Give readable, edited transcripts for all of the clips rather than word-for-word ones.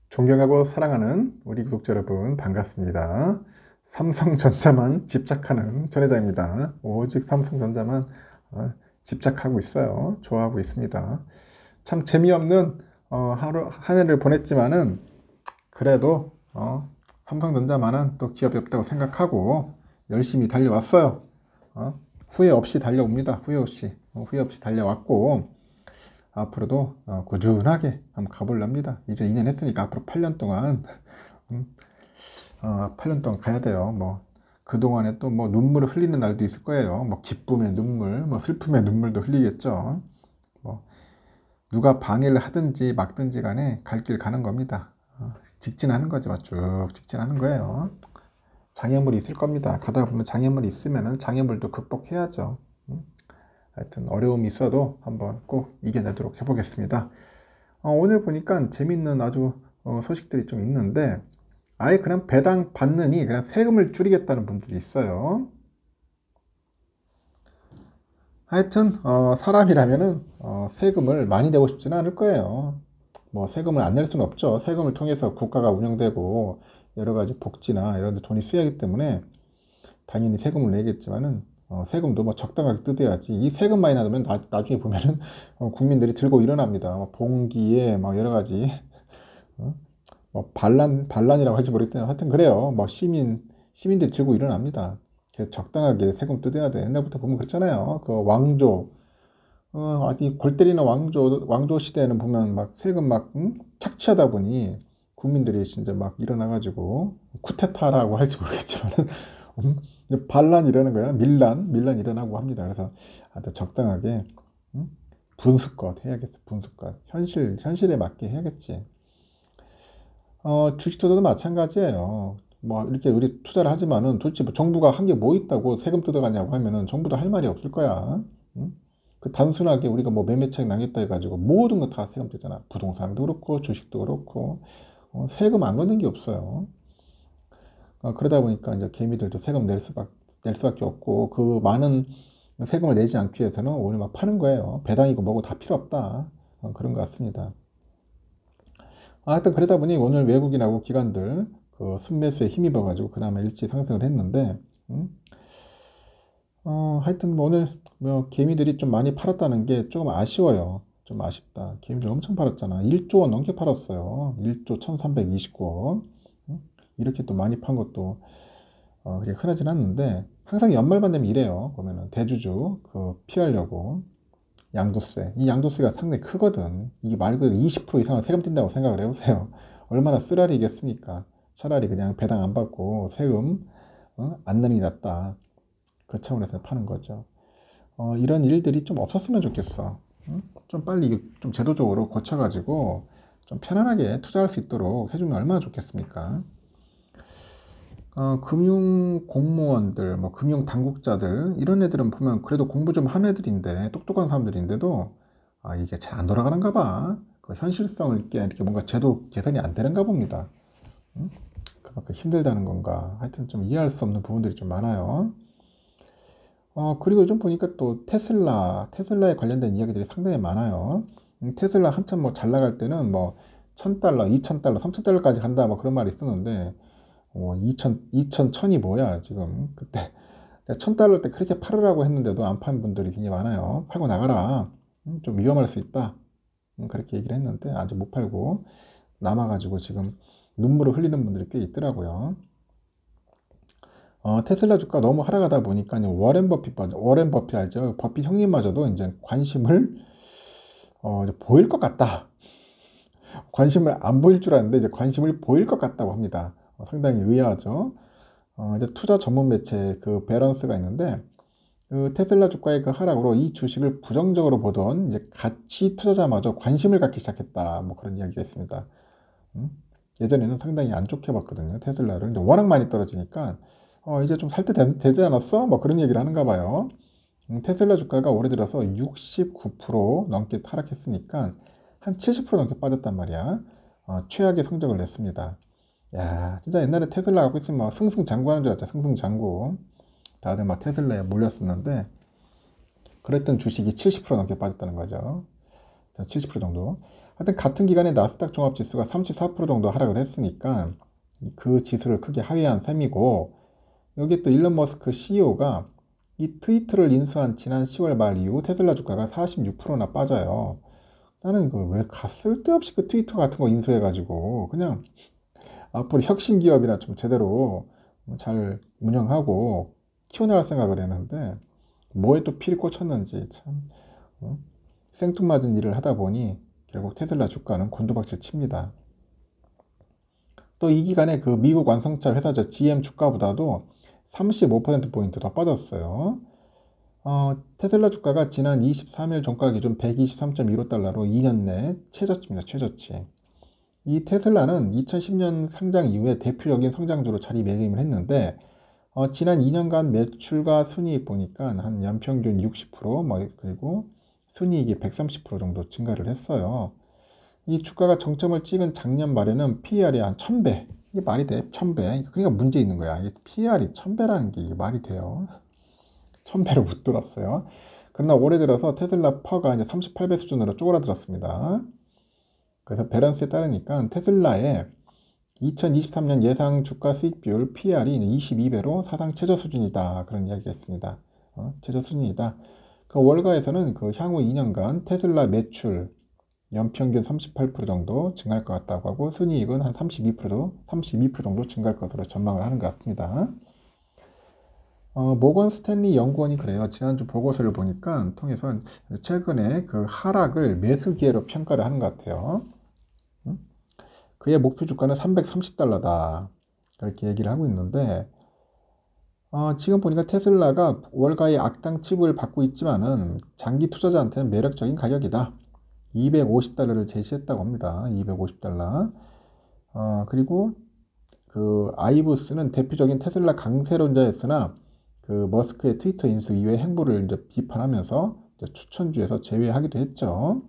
존경하고 사랑하는 우리 구독자 여러분 반갑습니다. 삼성전자만 집착하는 전 회장입니다. 오직 삼성전자만 집착하고 있어요. 좋아하고 있습니다. 참 재미없는 하루 한 해를 보냈지만은 그래도 삼성전자만은 또 기업이 없다고 생각하고 열심히 달려왔어요. 후회 없이 달려옵니다. 후회 없이 달려왔고 앞으로도 꾸준하게 한번 가보렵니다. 이제 2년 했으니까 앞으로 8년 동안 8년 동안 가야 돼요. 뭐 그동안에 또 뭐 눈물을 흘리는 날도 있을 거예요. 뭐 기쁨의 눈물, 뭐 슬픔의 눈물도 흘리겠죠. 뭐 누가 방해를 하든지 막든지 간에 갈 길 가는 겁니다. 직진하는 거죠. 쭉 직진하는 거예요. 장애물이 있을 겁니다. 가다 보면 장애물이 있으면은 장애물도 극복해야죠. 하여튼 어려움이 있어도 한번 꼭 이겨내도록 해보겠습니다. 오늘 보니까 재밌는 아주 소식들이 좀 있는데 아예 그냥 배당 받느니 그냥 세금을 줄이겠다는 분들이 있어요. 하여튼 사람이라면은 세금을 많이 내고 싶지는 않을 거예요. 뭐 세금을 안 낼 수는 없죠. 세금을 통해서 국가가 운영되고 여러 가지 복지나 이런 데 돈이 쓰여야 하기 때문에 당연히 세금을 내겠지만은 세금도 뭐 적당하게 뜯어야지. 이 세금 많이 나면 나중에 보면은 국민들이 들고 일어납니다. 봉기에 막 여러 가지 뭐 반란이라고 할지 모르겠는데 하여튼 그래요. 뭐 시민들이 들고 일어납니다. 그래서 적당하게 세금 뜯어야 돼. 옛날부터 보면 그랬잖아요. 그 왕조 아직 골 때리는 왕조 시대에는 보면 막 세금 막 착취하다 보니 국민들이 진짜 막 일어나가지고 쿠데타라고 할지 모르겠지만 반란 이러는 거야. 밀란 일어나고 합니다. 그래서 하여튼 적당하게 분수껏 해야겠어. 분수껏 현실에 맞게 해야겠지. 주식 투자도 마찬가지예요. 뭐 이렇게 우리 투자를 하지만은 도대체 뭐 정부가 한 게 뭐 있다고 세금 뜯어가냐고 하면은 정부도 할 말이 없을 거야. 그 단순하게 우리가 뭐 매매차익 남겼다 해가지고 모든 거 다 세금 떼잖아. 부동산도 그렇고 주식도 그렇고 세금 안 걷는 게 없어요. 그러다 보니까 이제 개미들도 세금 낼 수밖에 없고 그 많은 세금을 내지 않기 위해서는 오늘 막 파는 거예요. 배당이고 뭐고 다 필요 없다. 그런 것 같습니다. 하여튼 그러다 보니 오늘 외국인하고 기관들 그 순매수에 힘입어가지고 그나마 일찍 상승을 했는데 하여튼 뭐 오늘 뭐 개미들이 좀 많이 팔았다는 게 조금 아쉬워요. 좀 아쉽다. 개미들 엄청 팔았잖아. 1조 원 넘게 팔았어요. 1조 1329억. 이렇게 또 많이 판 것도 그렇게 흔하진 않는데 항상 연말만 되면 이래요. 보면은 대주주 그 피하려고 양도세. 이 양도세가 상당히 크거든. 이게 말 그대로 20% 이상을 세금 뛴다고 생각을 해보세요. 얼마나 쓰라리겠습니까? 차라리 그냥 배당 안 받고 세금 안 내는 게 낫다. 그 차원에서 파는 거죠. 이런 일들이 좀 없었으면 좋겠어. 좀 빨리 좀 제도적으로 고쳐가지고 좀 편안하게 투자할 수 있도록 해주면 얼마나 좋겠습니까? 금융 공무원들, 뭐 금융 당국자들 이런 애들은 보면 그래도 공부 좀 한 애들인데 똑똑한 사람들인데도 이게 잘 안 돌아가는가 봐. 그 현실성을 이렇게 뭔가 제도 개선이 안 되는가 봅니다. 그만큼 힘들다는 건가. 하여튼 좀 이해할 수 없는 부분들이 좀 많아요. 그리고 요즘 보니까 또 테슬라에 관련된 이야기들이 상당히 많아요. 테슬라 한참 뭐 잘 나갈 때는 뭐 $1000, $2000, $3000까지 간다 뭐 그런 말이 있었는데 1000이 뭐야 지금. 그때 $1000 때 그렇게 팔으라고 했는데도 안 판 분들이 굉장히 많아요. 팔고 나가라. 좀 위험할 수 있다. 그렇게 얘기를 했는데 아직 못 팔고 남아가지고 지금 눈물을 흘리는 분들이 꽤 있더라고요. 테슬라 주가 너무 하락하다 보니까 워렌 버핏 알죠? 버핏 형님마저도 이제 관심을 이제 보일 것 같다. 관심을 안 보일 줄 알았는데 이제 관심을 보일 것 같다고 합니다. 상당히 의아하죠. 이제 투자 전문 매체 그 밸런스가 있는데 그 테슬라 주가의 그 하락으로 이 주식을 부정적으로 보던 이제 가치 투자자마저 관심을 갖기 시작했다. 뭐 그런 이야기가 있습니다. 예전에는 상당히 안 좋게 봤거든요. 테슬라를 이제 워낙 많이 떨어지니까 이제 좀 살 때 되지 않았어? 뭐 그런 얘기를 하는가 봐요. 테슬라 주가가 올해 들어서 69% 넘게 하락했으니까 한 70% 넘게 빠졌단 말이야. 최악의 성적을 냈습니다. 야, 진짜 옛날에 테슬라 갖고 있으면 막 승승장구하는 줄 알았죠. 승승장구. 다들 막 테슬라에 몰렸었는데 그랬던 주식이 70% 넘게 빠졌다는 거죠. 70% 정도. 하여튼 같은 기간에 나스닥 종합지수가 34% 정도 하락을 했으니까 그 지수를 크게 하회한 셈이고, 여기 또 일론 머스크 CEO가 이 트위터를 인수한 지난 10월 말 이후 테슬라 주가가 46%나 빠져요. 나는 그 왜 쓸데없이 그 트위터 같은 거 인수해가지고 그냥 앞으로 혁신 기업이나 좀 제대로 잘 운영하고 키워나갈 생각을 했는데 뭐에 또 피를 꽂혔는지 참 생뚱맞은 일을 하다 보니 결국 테슬라 주가는 곤두박질 칩니다. 또 이 기간에 그 미국 완성차 회사죠 GM 주가보다도 35%포인트 더 빠졌어요. 테슬라 주가가 지난 23일 종가 기준 123.15달러로 2년 내 최저치입니다. 최저치. 이 테슬라는 2010년 상장 이후에 대표적인 성장주로 자리매김을 했는데 지난 2년간 매출과 순이익 보니까 한 연평균 60% 그리고 순이익이 130% 정도 증가를 했어요. 이 주가가 정점을 찍은 작년 말에는 PER이 한 1000배. 이게 말이 돼? 1000배. 그러니까 문제 있는 거야. 이게 PER이 1000배라는 게 이게 말이 돼요. 1000배를 못 들었어요. 그러나 올해 들어서 테슬라 퍼가 이제 38배 수준으로 쪼그라들었습니다. 그래서 밸런스에 따르니까 테슬라의 2023년 예상 주가 수익 비율 PER이 22배로 사상 최저 수준이다. 그런 이야기가 있습니다. 최저 수준이다. 그 월가에서는 그 향후 2년간 테슬라 매출 연평균 38% 정도 증가할 것 같다고 하고 순이익은 한 32% 정도 증가할 것으로 전망을 하는 것 같습니다. 모건 스탠리 연구원이 그래요. 지난주 보고서를 보니까 통해서 최근에 그 하락을 매수 기회로 평가를 하는 것 같아요. 그의 목표 주가는 330달러다. 그렇게 얘기를 하고 있는데 지금 보니까 테슬라가 월가의 악당 취급을 받고 있지만은 장기 투자자한테는 매력적인 가격이다. 250달러를 제시했다고 합니다. 250달러. 그리고 그 아이브스는 대표적인 테슬라 강세론자였으나 그 머스크의 트위터 인수 이후의 행보를 이제 비판하면서 이제 추천주에서 제외하기도 했죠.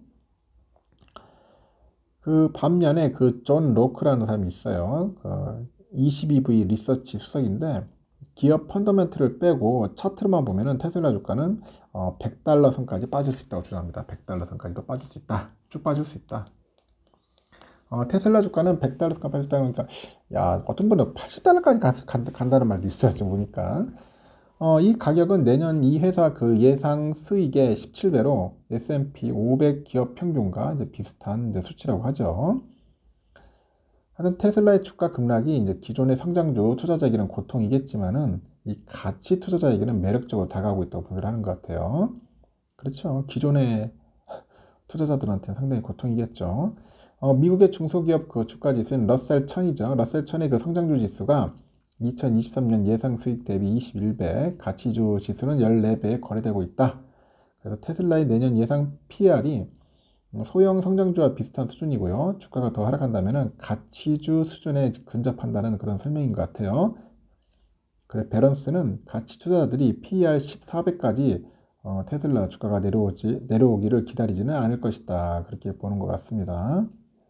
그 반면에 그 존 로크라는 사람이 있어요. 그 22V 리서치 수석인데 기업 펀더멘트를 빼고 차트로만 보면은 테슬라 주가는 100달러 선까지 빠질 수 있다고 주장합니다. 100달러 선까지도 빠질 수 있다. 쭉 빠질 수 있다. 테슬라 주가는 100달러 선까지 빠질 수 있다. 그러니까 야 어떤 분은 80달러까지 간다는 말도 있어요. 지금 보니까. 이 가격은 내년 이 회사 그 예상 수익의 17배로 S&P 500 기업 평균과 이제 비슷한 이제 수치라고 하죠. 하여튼 테슬라의 주가 급락이 이제 기존의 성장주 투자자에게는 고통이겠지만은 이 가치 투자자에게는 매력적으로 다가오고 있다고 분석을 하는 것 같아요. 그렇죠. 기존의 투자자들한테는 상당히 고통이겠죠. 미국의 중소기업 그 주가 지수는 러셀 1000이죠. 러셀 1000의 그 성장주 지수가 2023년 예상 수익 대비 21배, 가치주 지수는 14배에 거래되고 있다. 그래서 테슬라의 내년 예상 PER이 소형 성장주와 비슷한 수준이고요. 주가가 더 하락한다면 가치주 수준에 근접한다는 그런 설명인 것 같아요. 그래, 밸런스는 가치 투자자들이 PER 14배까지 테슬라 주가가 내려오기를 기다리지는 않을 것이다. 그렇게 보는 것 같습니다.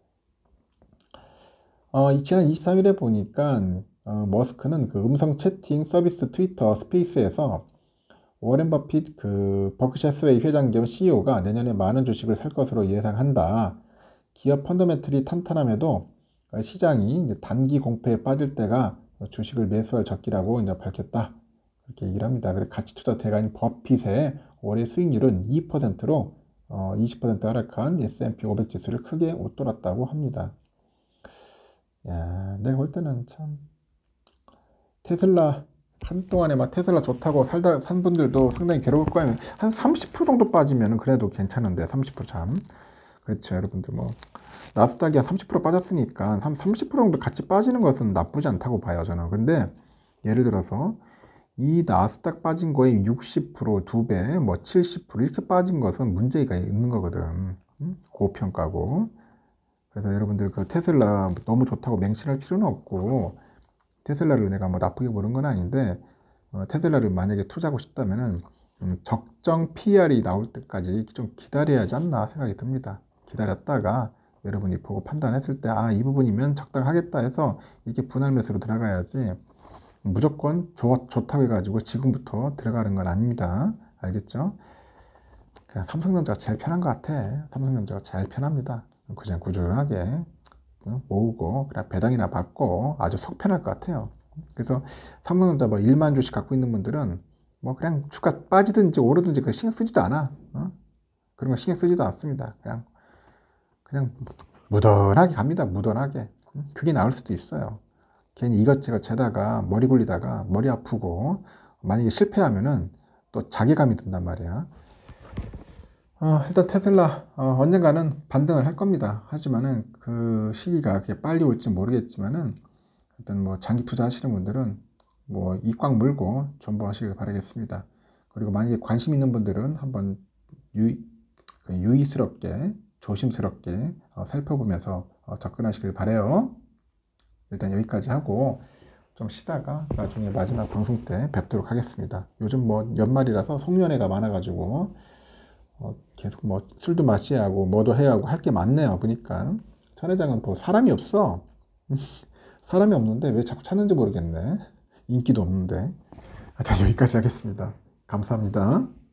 지난 23일에 보니까 머스크는 그 음성 채팅 서비스 트위터 스페이스에서 워렌 버핏 그 버크셔 해스웨이 회장 겸 CEO가 내년에 많은 주식을 살 것으로 예상한다. 기업 펀더멘털이 탄탄함에도 시장이 이제 단기 공포에 빠질 때가 주식을 매수할 적기라고 이제 밝혔다. 그렇게 얘기를 합니다. 그래서 가치 투자 대가인 버핏의 올해 수익률은 2%로 20% 하락한 S&P 500 지수를 크게 웃돌았다고 합니다. 야, 내가 볼 때는 참 테슬라 한동안에 막 테슬라 좋다고 산 분들도 상당히 괴로울 거예요. 한 30% 정도 빠지면 그래도 괜찮은데 30% 참. 그렇죠, 여러분들 뭐 나스닥이 한 30% 빠졌으니까 한 30% 정도 같이 빠지는 것은 나쁘지 않다고 봐요, 저는. 근데 예를 들어서 이 나스닥 빠진 거에 60%, 2배, 뭐 70% 이렇게 빠진 것은 문제가 있는 거거든. 고평가고. 그래서 여러분들 그 테슬라 너무 좋다고 맹신할 필요는 없고, 테슬라를 내가 뭐 나쁘게 보는 건 아닌데 테슬라를 만약에 투자하고 싶다면은 적정 PER이 나올 때까지 좀 기다려야 하지 않나 생각이 듭니다. 기다렸다가 여러분이 보고 판단했을 때 이 부분이면 적당하겠다 해서 이렇게 분할 매수로 들어가야지 무조건 좋다고 해가지고 지금부터 들어가는 건 아닙니다. 알겠죠? 그냥 삼성전자가 제일 편한 것 같아. 삼성전자가 제일 편합니다. 그냥 꾸준하게 모으고 그냥 배당이나 받고 아주 속 편할 것 같아요. 그래서 삼성전자 뭐 1만 주씩 갖고 있는 분들은 뭐 그냥 주가 빠지든지 오르든지 그 신경 쓰지도 않아. 그런 거 신경 쓰지도 않습니다. 그냥 무던하게 갑니다. 무던하게. 그게 나을 수도 있어요. 괜히 이것저것 재다가 머리 굴리다가 머리 아프고 만약에 실패하면은 또 자괴감이 든단 말이야. 일단 테슬라 언젠가는 반등을 할 겁니다. 하지만은 그 시기가 그게 빨리 올지 모르겠지만은 일단 뭐 장기 투자 하시는 분들은 뭐 이 꽉 물고 존버하시길 바라겠습니다. 그리고 만약에 관심 있는 분들은 한번 유의스럽게 조심스럽게 살펴보면서 접근하시길 바래요. 일단 여기까지 하고 좀 쉬다가 나중에 마지막 방송 때 뵙도록 하겠습니다. 요즘 뭐 연말이라서 송년회가 많아가지고 계속 뭐 술도 마셔야 하고 뭐도 해야 하고 할 게 많네요. 보니까 천 회장은 뭐 사람이 없어. 사람이 없는데 왜 자꾸 찾는지 모르겠네. 인기도 없는데. 하여튼 여기까지 하겠습니다. 감사합니다.